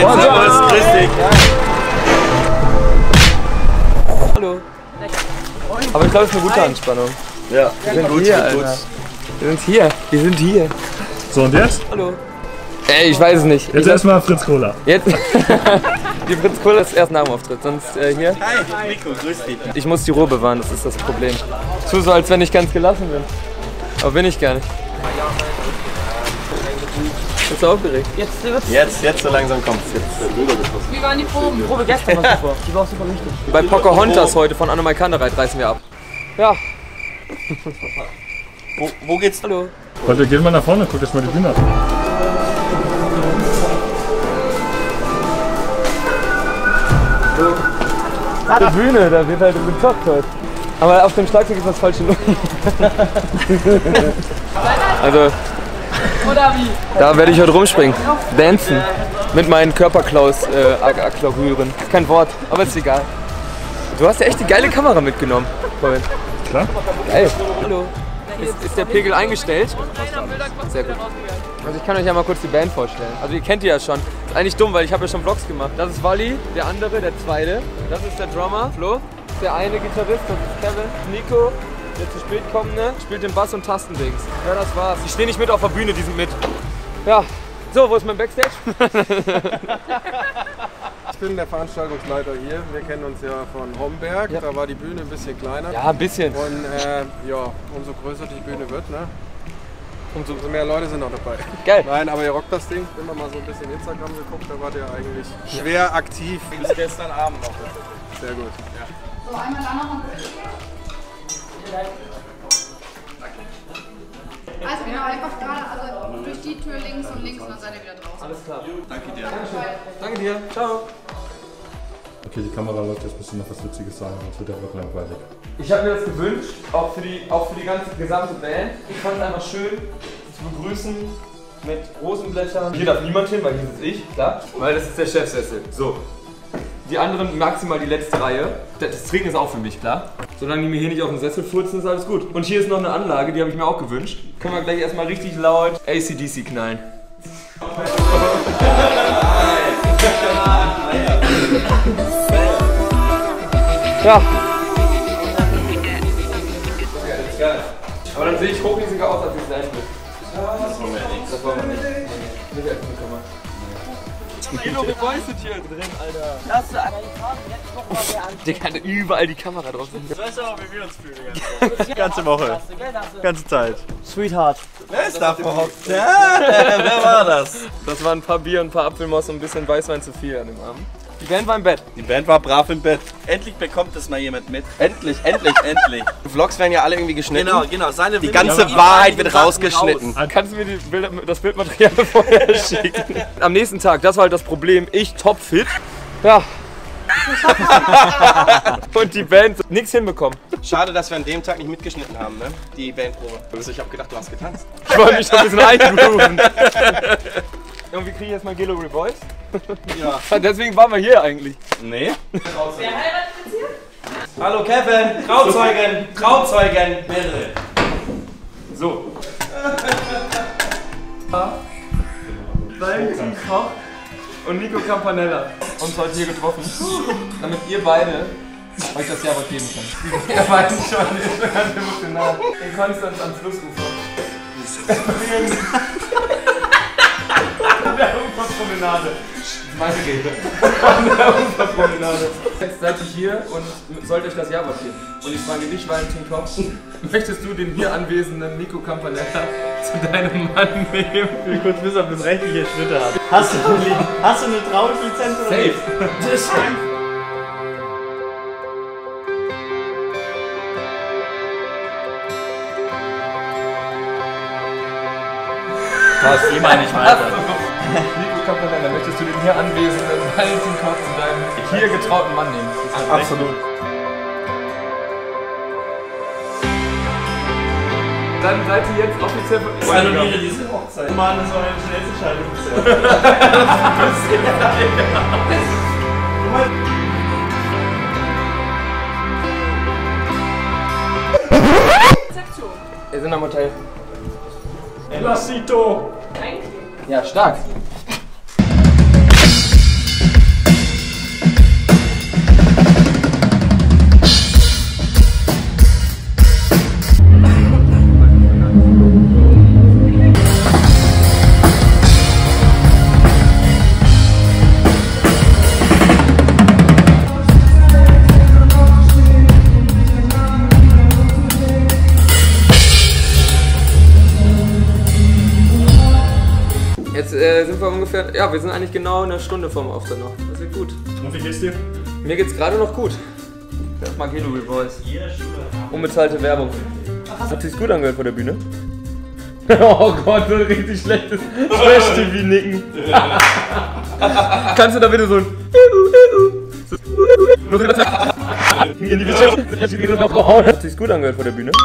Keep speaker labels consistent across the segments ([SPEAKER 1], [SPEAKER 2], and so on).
[SPEAKER 1] Servus, grüß dich.
[SPEAKER 2] Hallo. Aber ich glaube, es ist eine gute Anspannung.
[SPEAKER 1] Ja,
[SPEAKER 2] wir sind gut, hier, Alter. Wir sind hier.
[SPEAKER 3] So, und jetzt?
[SPEAKER 2] Hallo. Ey, ich weiß es nicht.
[SPEAKER 3] Jetzt erstmal Fritz Cola.
[SPEAKER 2] Jetzt. Die Fritz Cola ist erst nach dem Auftritt, sonst hier.
[SPEAKER 1] Hi, Nico, grüß dich.
[SPEAKER 2] Ich muss die Ruhe bewahren, das ist das Problem. Tu so, als wenn ich ganz gelassen bin. Aber bin ich gar nicht. Bist du aufgeregt?
[SPEAKER 1] Jetzt so langsam kommt's.
[SPEAKER 4] Wie waren die Proben?
[SPEAKER 5] Die Probe gestern war super. Die war auch super wichtig.
[SPEAKER 2] Bei Pocahontas heute von Annemai Kantereit reißen wir ab. Ja.
[SPEAKER 1] Wo geht's?
[SPEAKER 2] Hallo.
[SPEAKER 3] Leute, geht mal nach vorne, guckt euch mal die Bühne an.
[SPEAKER 2] Die Bühne, da wird halt gezockt heute. Aber auf dem Schlagzeug ist das falsche Look. Also,
[SPEAKER 4] Oder wie?
[SPEAKER 2] da werde ich heute rumspringen. Dancen. Mit meinen Körperklaus-Akklorühren. Kein Wort, aber ist egal. Du hast ja echt die geile Kamera mitgenommen vorhin.
[SPEAKER 3] Klar.
[SPEAKER 2] Geil. Hallo. Ist der Pegel eingestellt? Sehr gut. Also ich kann euch ja mal kurz die Band vorstellen. Also ihr kennt die ja schon. Ist eigentlich dumm, weil ich habe ja schon Vlogs gemacht. Das ist Wally, der andere, der zweite. Das ist der Drummer, Flo. Der eine Gitarrist, das ist Kevin. Nico, der zu spät kommende, spielt den Bass und Tastendings. Ja, das war's. Die stehen nicht mit auf der Bühne, die sind mit. Ja. So, wo ist mein Backstage?
[SPEAKER 6] Ich bin der Veranstaltungsleiter hier. Wir kennen uns ja von Homberg.
[SPEAKER 2] Ja.
[SPEAKER 6] Da war die Bühne ein bisschen kleiner.
[SPEAKER 2] Ja, ein bisschen.
[SPEAKER 6] Und ja, umso größer die Bühne wird, ne? Umso mehr Leute sind auch dabei.
[SPEAKER 2] Geil.
[SPEAKER 6] Nein, aber ihr rockt das Ding. Immer mal so ein bisschen Instagram geguckt, da wart ihr eigentlich schwer aktiv.
[SPEAKER 1] Bis gestern Abend noch.
[SPEAKER 6] Sehr gut. Ja.
[SPEAKER 4] So, einmal da noch. Also genau, einfach gerade durch die Tür links und links und dann seid ihr wieder draußen.
[SPEAKER 2] Alles klar.
[SPEAKER 1] Danke dir.
[SPEAKER 2] Danke dir. Ciao.
[SPEAKER 3] Okay, die Kamera läuft, jetzt musst du noch was Witziges sagen, sonst wird der Vlog langweilig.
[SPEAKER 2] Ich habe mir das gewünscht, auch für die ganze gesamte Band. Ich fand es einfach schön, zu begrüßen mit Rosenblättern. Hier darf niemand hin, weil hier sitze ich, klar. Weil das ist der Chefsessel. So. Die anderen maximal die letzte Reihe. Das Trinken ist auch für mich, klar. Solange die mir hier nicht auf den Sessel furzen, ist alles gut. Und hier ist noch eine Anlage, die habe ich mir auch gewünscht. Können wir gleich erstmal richtig laut AC/DC knallen. Ja. Aber dann sehe ich hochriesiger aus, als ich sein will.
[SPEAKER 1] Das wollen wir nicht.
[SPEAKER 2] Das wollen wir nicht. Nicht als Newcomer. Kilo Revoice hier drin, Alter.
[SPEAKER 5] Hast du einmal die Farbe jetzt noch mal mehr an?
[SPEAKER 2] Digga, überall die Kamera drauf.
[SPEAKER 1] Du weißt auch, wie wir uns fühlen die ganze Woche. Ganze Zeit.
[SPEAKER 5] Sweetheart.
[SPEAKER 1] Wer ist da verhockt? Wer war das?
[SPEAKER 2] Das waren ein paar Bier und ein paar Apfelmoss und ein bisschen Weißwein zu viel an dem Abend. Die Band war im Bett.
[SPEAKER 1] Die Band war brav im Bett. Endlich bekommt das mal jemand mit. Endlich. Die Vlogs werden ja alle irgendwie geschnitten. Genau. Die ganze Wahrheit wird rausgeschnitten.
[SPEAKER 2] Kannst du mir das Bildmaterial vorher schicken? Am nächsten Tag, das war halt das Problem, ich topfit. Ja. Und die Band nichts hinbekommen.
[SPEAKER 1] Schade, dass wir an dem Tag nicht mitgeschnitten haben, ne? Die Bandprobe. Ich hab gedacht, du hast getanzt.
[SPEAKER 2] Ich wollte mich schon ein bisschen eingrooven. Irgendwie kriege ich jetzt mal Gelo Revoice.
[SPEAKER 1] Ja.
[SPEAKER 2] Deswegen waren wir hier eigentlich.
[SPEAKER 1] Nee. Wer heiratet jetzt hier? Hallo Kevin, Trauzeugen, mehrere.
[SPEAKER 2] So. Valentin Koch und Nico Campanella uns heute hier getroffen, damit ihr beide euch das Jawort geben könnt. Er meint schon, ist schon ganz emotional. In Konstanz am Flussufer. An der Uferpromenade. Meine Rede. An der Uferpromenade. Jetzt seid ihr hier und sollt euch das Jawort geben. Und ich frage dich, Valentin Koch, möchtest du den hier anwesenden Nico Campanella zu deinem Mann nehmen?
[SPEAKER 5] Ich will kurz wissen, ob das rechtliche Schritte hat. Hast du eine Trauungslizenz oder
[SPEAKER 2] Safe.
[SPEAKER 5] nicht?
[SPEAKER 1] Was? Geh mal nicht weiter.
[SPEAKER 2] Nico Campanella, möchtest du den hier anwesenden Valentin Koch zu deinem hier getrauten Mann nehmen?
[SPEAKER 6] Absolut.
[SPEAKER 2] Dann seid ihr jetzt offiziell
[SPEAKER 5] Saloniere diese Hochzeit. Mann, das war eine Schnellentscheidung bisher.
[SPEAKER 2] Wir sind am Hotel.
[SPEAKER 5] Elacito.
[SPEAKER 2] Ja, stark. ungefähr, ja, wir sind eigentlich genau eine Stunde vorm Auftritt noch. Das wird gut.
[SPEAKER 3] Und wie geht's dir?
[SPEAKER 2] Mir geht's gerade noch gut. Magelo Revoice. Unbezahlte Werbung. Hat sich's gut angehört vor der Bühne? Oh Gott, so ein richtig schlechtes Trash-TV-Nicken. Kannst du da bitte so ein Hat sich's gut angehört vor der Bühne?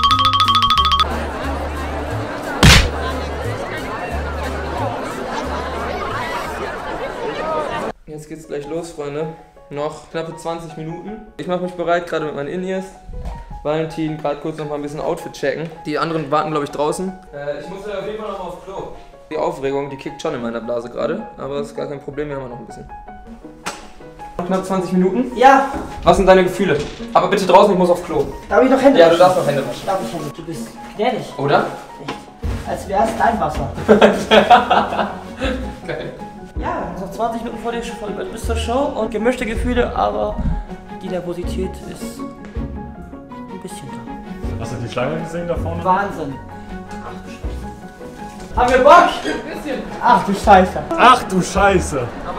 [SPEAKER 2] Jetzt geht's gleich los, Freunde. Noch knappe 20 Minuten. Ich mache mich bereit, gerade mit meinen In-Ears. Valentin, gerade kurz noch mal ein bisschen Outfit checken. Die anderen warten, glaube ich, draußen. Ich muss auf jeden Fall noch mal auf Klo. Die Aufregung, die kickt schon in meiner Blase gerade. Aber das ist gar kein Problem, wir haben noch ein bisschen. Noch knapp 20 Minuten?
[SPEAKER 7] Ja.
[SPEAKER 2] Was sind deine Gefühle? Aber bitte draußen, ich muss auf Klo.
[SPEAKER 7] Darf ich noch Hände
[SPEAKER 2] waschen? Ja,
[SPEAKER 7] waschen?
[SPEAKER 2] du darfst noch Hände waschen.
[SPEAKER 7] Darf ich Hände? Du bist gnädig.
[SPEAKER 2] Oder?
[SPEAKER 7] Echt. Als wär's dein Wasser.
[SPEAKER 2] Geil.
[SPEAKER 7] Ja, noch 20 Minuten vor bis zur Show und gemischte Gefühle, aber die Nervosität ist ein bisschen da.
[SPEAKER 3] Hast du die Schlange gesehen da vorne?
[SPEAKER 7] Wahnsinn. Ach du Scheiße. Haben wir Bock? Ein bisschen. Ach du Scheiße.
[SPEAKER 3] Ach du Scheiße!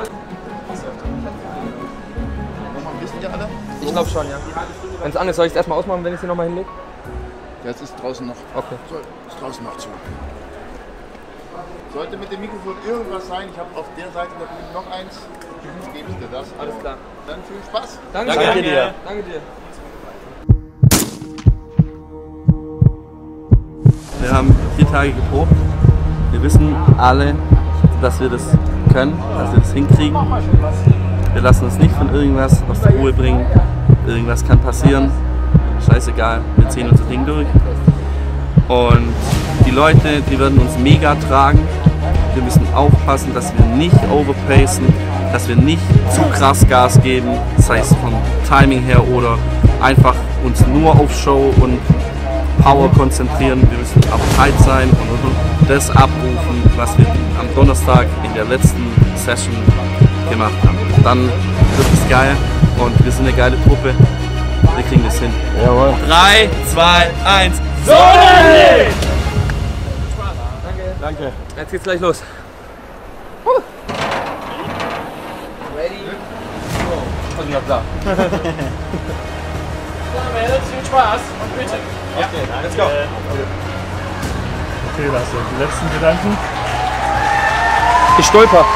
[SPEAKER 2] Ich glaube schon, ja. Wenn es an ist, soll ich es erstmal ausmachen, wenn ich sie nochmal hinlege?
[SPEAKER 8] Jetzt ist draußen noch.
[SPEAKER 2] Okay.
[SPEAKER 8] So, ist draußen noch zu. Sollte mit dem Mikrofon irgendwas sein, ich habe auf der Seite der Bühne noch eins, gebe ich dir das.
[SPEAKER 2] Alles klar.
[SPEAKER 8] Dann viel Spaß.
[SPEAKER 2] Danke dir. Danke dir.
[SPEAKER 1] Wir haben 4 Tage geprobt. Wir wissen alle, dass wir das können, dass wir das hinkriegen. Wir lassen uns nicht von irgendwas aus der Ruhe bringen. Irgendwas kann passieren. Scheißegal, wir ziehen unser Ding durch. Und die Leute, die werden uns mega tragen. Wir müssen aufpassen, dass wir nicht overpacen, dass wir nicht zu krass Gas geben, sei es vom Timing her oder einfach uns nur auf Show und Power konzentrieren. Wir müssen uptight sein und das abrufen, was wir am Donnerstag in der letzten Session gemacht haben. Dann wird es geil und wir sind eine geile Truppe. Wir kriegen das hin.
[SPEAKER 3] Jawohl.
[SPEAKER 1] 3, 2, 1.
[SPEAKER 2] Sonnenlicht!
[SPEAKER 3] Danke.
[SPEAKER 2] Jetzt geht's gleich los. Ready? Go. Und ja, klar.
[SPEAKER 6] Viel Spaß und bitte.
[SPEAKER 1] Ja, okay, let's go.
[SPEAKER 3] Okay, Lasse, die letzten Gedanken?
[SPEAKER 2] Ich stolper.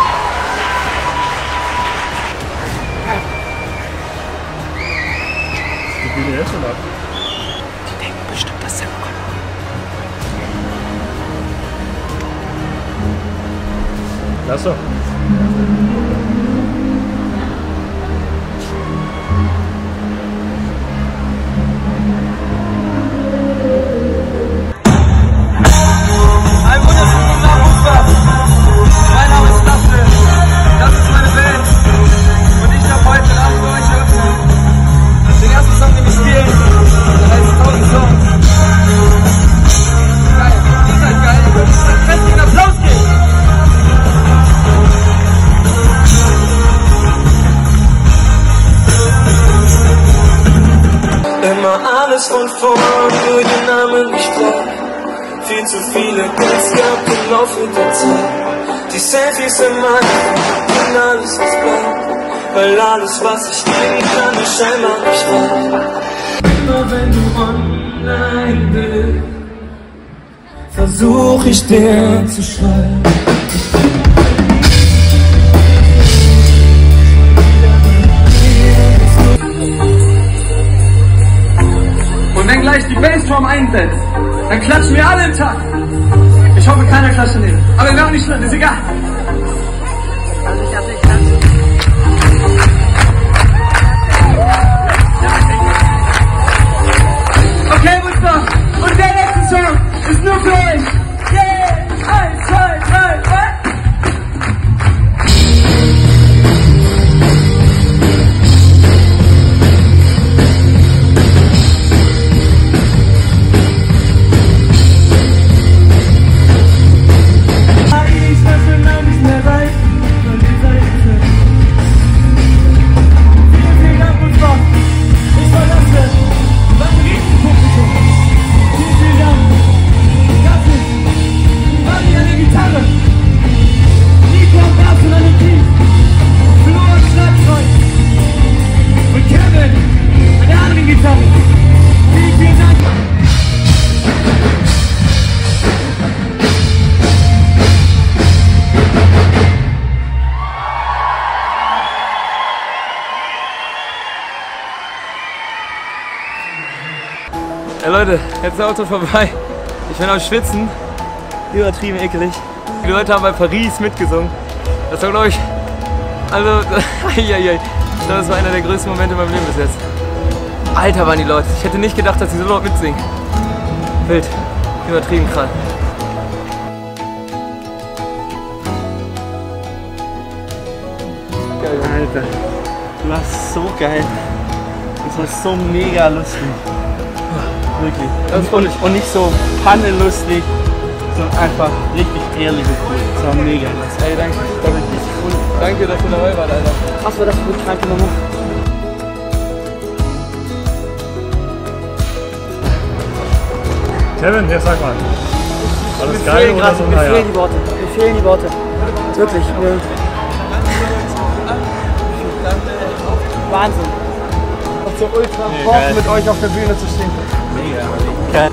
[SPEAKER 3] Die Bühne jetzt schon ab.
[SPEAKER 2] Die denken bestimmt, dass der kommt.
[SPEAKER 3] Lasse.
[SPEAKER 9] Alles von vorn, nur den Namen gesprochen. Viel zu viele Kills gehabt im Laufe der Zeit. Die Selfies in meinem und alles was bleibt. Weil alles was ich geben kann, ist scheinbar nicht reicht. Immer wenn du online bist, versuch ich dir zu schreiben.
[SPEAKER 2] Und wenn gleich die Bassdrum einsetzt, dann klatschen wir alle im Takt. Ich hoffe, keiner klatscht daneben. Aber wäre auch nicht schlimm, ist egal. Also ich hab nicht klatschen. Okay, Woodstock. Und der letzte Song ist nur für euch. Yeah! 1, 2, 3, 4.
[SPEAKER 9] Nothing
[SPEAKER 2] Leute, jetzt ist der Auto vorbei. Ich bin am Schwitzen. Übertrieben ekelig. Die Leute haben bei Paris mitgesungen. Das war, glaube ich, also, das war einer der größten Momente in meinem Leben bis jetzt. Alter, waren die Leute. Ich hätte nicht gedacht, dass sie so laut mitsingen. Wild. Übertrieben krass.
[SPEAKER 1] Alter, du warst so geil. Das war so mega lustig. Wirklich. Und nicht so pannenlustig, sondern einfach richtig ehrlich und cool. Das war mega.
[SPEAKER 2] Ey, danke. Das war richtig cool. Danke, dass du dabei warst, Alter.
[SPEAKER 7] Was war das für eine kranke Nummer?
[SPEAKER 3] Kevin, ja, sag mal. Alles
[SPEAKER 7] Mir
[SPEAKER 3] geil
[SPEAKER 7] fehlen
[SPEAKER 3] oder
[SPEAKER 7] grad,
[SPEAKER 3] so?
[SPEAKER 7] mir
[SPEAKER 3] Naja.
[SPEAKER 7] fehlen die Worte. Mir fehlen die Worte. Wirklich. Wahnsinn.
[SPEAKER 6] Und so ultra Bock mit euch auf der Bühne zu stehen.
[SPEAKER 1] Mega.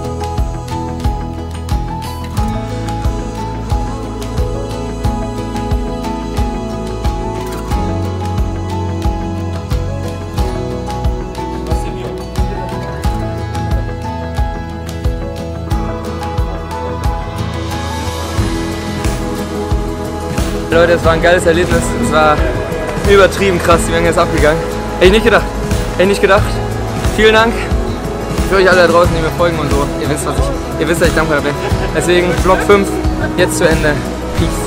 [SPEAKER 2] Leute, es war ein geiles Erlebnis. Es war übertrieben krass, die Menge ist abgegangen. Hätte ich nicht gedacht. Hätte ich nicht gedacht. Vielen Dank für euch alle da draußen, die mir folgen und so. Ihr wisst, dass ich dankbar bin. Deswegen Vlog 5 jetzt zu Ende. Peace.